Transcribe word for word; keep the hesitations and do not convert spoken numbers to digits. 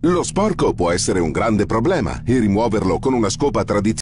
Lo sporco può essere un grande problema e rimuoverlo con una scopa tradizionale